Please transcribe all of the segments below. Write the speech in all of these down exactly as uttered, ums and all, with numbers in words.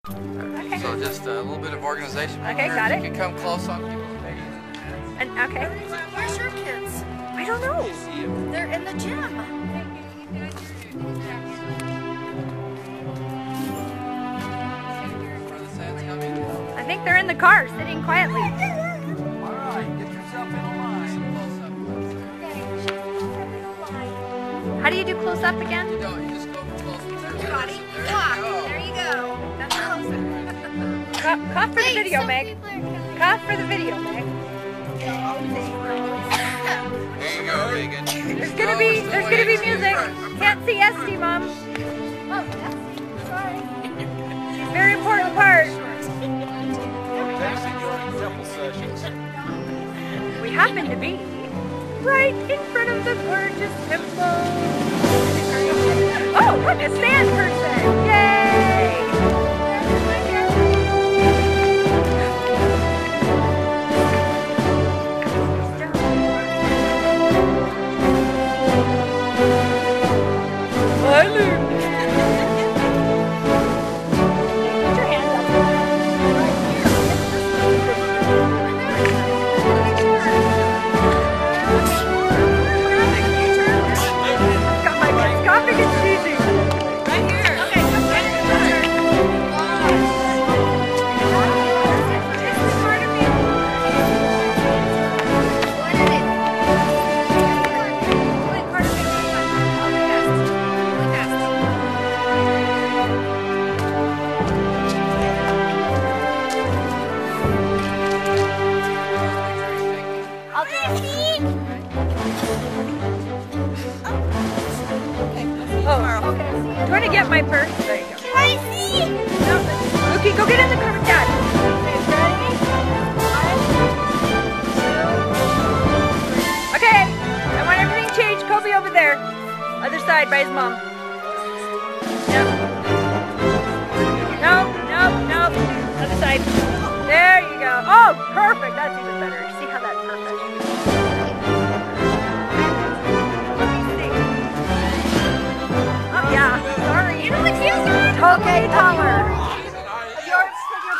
Okay. So just a little bit of organization. Okay, got it. You can come close on people's face. And okay. Where's your kids? I don't know. They're in the gym. I think they're in the car, sitting quietly. All right, get yourself in a line. How do you do close up again? You don't. You just go close. Your body. There Walk. you go. There you go. That's close. Cough, cough for the video, Meg. Cough for the video, Meg. There you go, Megan. There's gonna be, there's gonna be music. Can't see Esty, Mom. Oh, that's sorry. Very important part. We happen to be right in front of the gorgeous temple. Oh, look, a sand person! Yay! Hi, Luke. Put your hands up. Got my kids coughing and sneezing. Right here. Okay, right here. This is part of me. What is it? What part of me? Okay, yes. I'll do it. Oh, okay. Do you want to get my purse? There you go. Can I see? No, Lukey, go get in the car with Dad. Okay, I want everything changed. Kobe over there. Other side by his mom. No. No, no, no. Other side. There you go. Oh, perfect. That's even better. See how that's perfect. Oh, yeah. Sorry. You know what yours are? Okay, taller. Yours.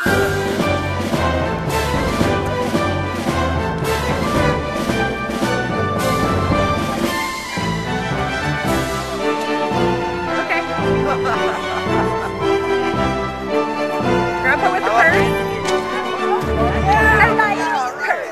Okay. Grandpa with the purse. I like purse.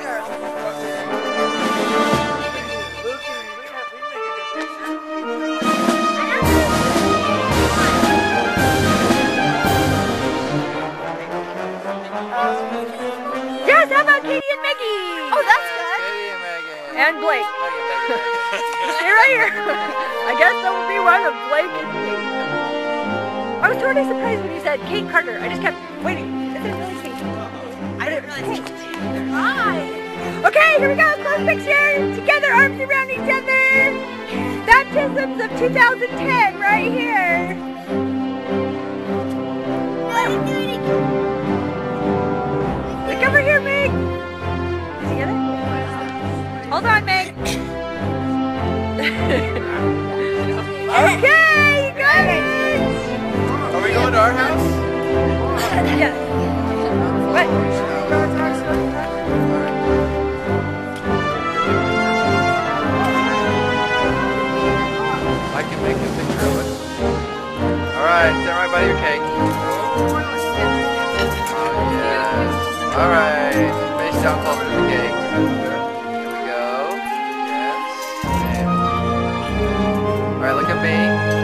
Yes, how about Katie and Maggie? Oh, that's good. Katie and Megan. And Blake. Megan, Megan, Megan. Stay right here. I guess that will be one of Blake and Kate. I was totally surprised when you said Kate Carter. I just kept waiting. Is it really Kate? I didn't realize it. Hi. Okay, here we go. Close picture. Together, arms around each other. Baptisms of two thousand ten right here. Look over here, Meg. Together. Hold on, Meg. Okay, you got it. Are we going to our house? Yes. What? I can make a picture of it. Alright, stand right by your cake. Oh, yes. Alright, face down closer to the cake. Here we go. Yes. Alright, look at me.